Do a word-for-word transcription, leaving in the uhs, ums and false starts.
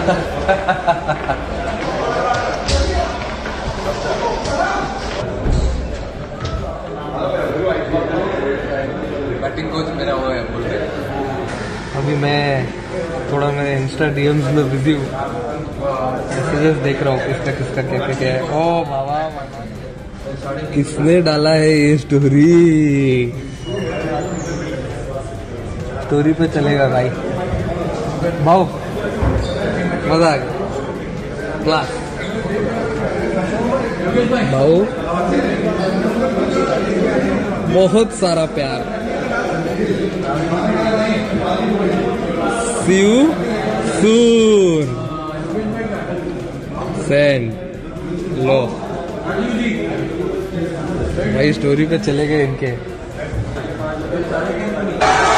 Batting coach मेरा वो है बोलते। अभी मैं थोड़ा मेरे इंस्टा डीएम्स में बिजी हूँ, मैसेजेस देख रहा हूँ किसका किसका क्या क्या क्या है। ओ बाबा किसने डाला है ये स्टोरी? स्टोरी पे चलेगा भाई। भाव मजा आ गया, क्लास भाव, बहुत सारा प्यार। See you soon. Send. लो भाई स्टोरी पे चले गए इनके।